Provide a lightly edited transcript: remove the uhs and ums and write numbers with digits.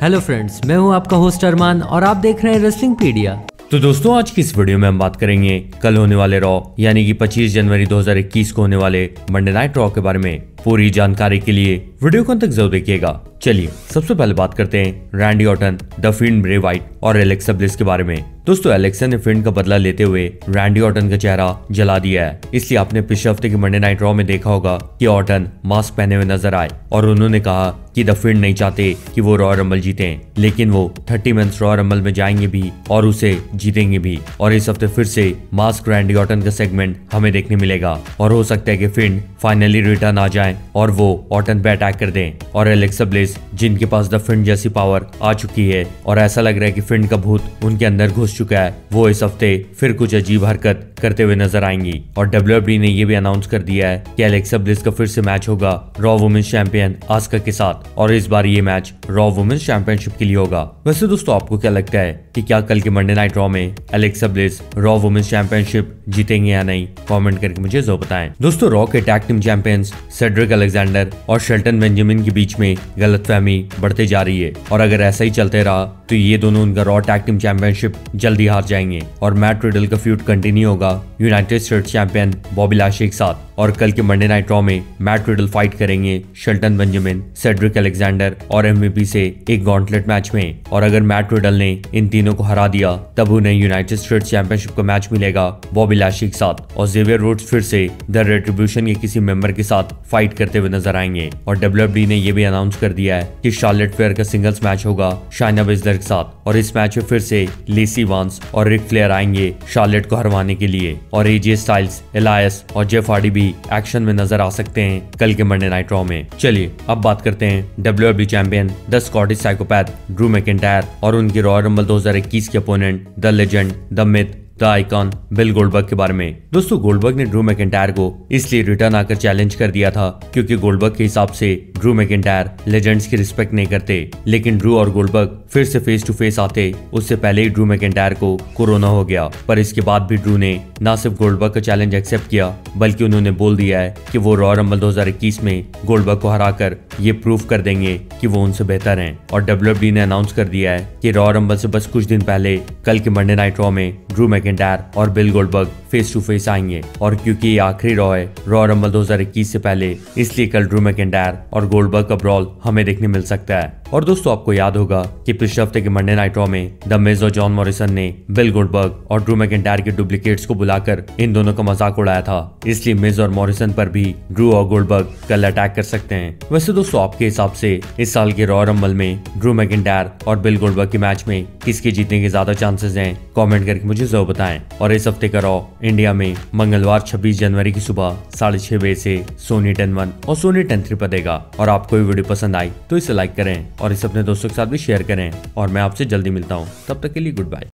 Hello friends, मैं हूं आपका होस्ट अरमान और आप देख रहे हैं रेसलिंग पीडिया। तो दोस्तों, आज की इस वीडियो में हम बात करेंगे कल होने वाले रॉ यानी कि 25 जनवरी 2021 को होने वाले मंडे नाइट रॉ के बारे में। पूरी जानकारी के लिए वीडियो को अंत तक जरूर देखिएगा। चलिए सबसे पहले बात करते हैं Randy Orton, the फिंड Bray Wyatt और एलेक्सा ब्लिस के बारे में। दोस्तों, एलेक्सा ने फिंड का बदला लेते हुए रैंडी ऑर्टन का चेहरा जला दिया है। इसलिए आपने पिछले हफ्ते के मंडे नाइट रॉ में देखा होगा कि ऑर्टन मास्क पहने हुए नजर आए और उन्होंने कहा कि द फिंड नहीं चाहते कि वो रॉ रंबल जीते, लेकिन वो 30 मेंस रॉ रंबल में जाएंगे भी और उसे जीतेंगे भी। और इस हफ्ते फिर से मास्क रैंडी ऑर्टन का सेगमेंट हमें देखने मिलेगा और हो सकता है कि फिंड फाइनली रिटर्न आ जाए और वो ऑर्टन पे अटैक कर दें। और एलेक्सा ब्लिस, जिनके पास द फिंड जैसी पावर आ चुकी है और ऐसा लग रहा है कि फिंड का भूत उनके अंदर घुस चुका है, वो इस हफ्ते फिर कुछ अजीब हरकत करते हुए नजर आएंगी। और WWE ने ये भी अनाउंस कर दिया है कि एलेक्सा ब्लिस का फिर से मैच होगा रॉ वुमेन्स चैंपियन आस्का के साथ, और इस बार ये मैच रॉ वुमेन्स चैंपियनशिप के लिए होगा। वैसे दोस्तों, आपको क्या लगता है कि क्या कल के मंडे नाइट रॉ में Alexa Bliss Raw women's championship जीतेंगे या नहीं? कमेंट करके मुझे जरूर बताएं। दोस्तों, रॉ के tag team champions Cedric Alexander और शेल्टन बेंजामिन के बीच में गलतफहमी बढ़ते जा रही है, और अगर ऐसा ही चलते रहा तो ये दोनों उनका रॉ टैग टीम चैंपियनशिप जल्दी हार जाएंगे। और मैट रिडल का फ्यूड कंटिन्यू होगा United States champion Bobby Lashley के साथ। और कल के मंडे नाइट रॉ में मैट रिडल फाइट करेंगे शेल्टन बेंजामिन, सेड्रिक अलेक्जेंडर और MVP से एक गॉन्टलेट मैच में। और अगर मैट रिडल ने इन तीनों को हरा दिया तब उन्हें यूनाइटेड स्टेट्स चैंपियनशिप का मैच मिलेगा बॉबी लाशे के साथ। और जेवियर रूड्स फिर से द रेट्रिब्यूशन के किसी मेंबर के साथ फाइट करते हुए नजर आएंगे। और WWE ने यह भी अनाउंस कर दिया है कि शार्लेट फेयर का सिंगल्स मैच होगा शाइना बेज़लर के साथ, और इस मैच में फिर से लेसी वांस और रिक फ्लेयर आएंगे शार्लेट को हरवाने के लिए। और AJ स्टाइल्स, एलायस और जेफ हार्डी भी एक्शन में नजर आ सकते हैं कल के मंडे नाइट रॉ में। चलिए अब बात करते हैं WWE champion the Scottish psychopath Drew McIntyre और उनके रॉयल रंबल 2021 के opponent the legend, the myth, the icon Bill Goldberg के बारे में। दोस्तों, गोल्डबर्ग ने ड्रू मैकिंटायर को इसलिए रिटर्न आकर चैलेंज कर दिया था क्योंकि गोल्डबर्ग के हिसाब से ड्रू मैकिंटायर लेजेंड्स की रिस्पेक्ट नहीं करते। लेकिन ड्रू और गोल्डबर्ग फिर से फेस टू फेस आते उससे पहले ही ड्रू मैकिंटायर को कोरोना हो गया, पर इसके बाद भी ड्रू ने न सिर्फ गोल्डबर्ग का चैलेंज एक्सेप्ट किया बल्कि उन्होंने बोल दिया है कि वो रॉयल रंबल 2021 में गोल्डबर्ग को हराकर ये प्रूव कर देंगे कि वो उनसे बेहतर हैं। और WWE ने अनाउंस कर दिया है कि रॉयल रंबल से बस कुछ दिन पहले कल के मंडे नाइट रॉ में ड्रू मैकिंटायर और Bill Goldberg face to face आएंगे। और क्योंकि ये आखिरी रॉ है रॉयल रंबल 2021 से पहले, इसलिए कल ड्रू मैकिंटायर और गोल्डबर्ग का ब्रॉल हमें देखने मिल सकता है। और दोस्तों, आपको याद होगा कि पिछले हफ्ते के मंडे नाइट रॉ में द मिज और जॉन मॉरिसन ने बिल गोल्डबर्ग और ड्रू मैकिंटायर के डुप्लीकेट्स को बुलाकर इन दोनों का मजाक उड़ाया था। इसलिए मिज और मॉरिसन पर भी ड्रू और गोल्डबर्ग कल अटैक कर सकते हैं। वैसे दोस्तों, आपके हिसाब से इस साल के रॉयल रंबल में ड्रू मैकिंटायर और बिल गोल्डबर्ग के मैच में किसके जीतने के ज्यादा चांसेस हैं? कमेंट करके मुझे जरूर बताएं। और इस हफ्ते का रॉ इंडिया में मंगलवार 26 जनवरी की सुबह 6:30 बजे से सोनी 10 और सोनी 10 पर देगा। और आपको ये वीडियो पसंद आई तो इसे लाइक करें और इसे अपने दोस्तों के साथ भी शेयर करें। और मैं आपसे जल्दी मिलता हूँ, तब तक के लिए गुड बाय।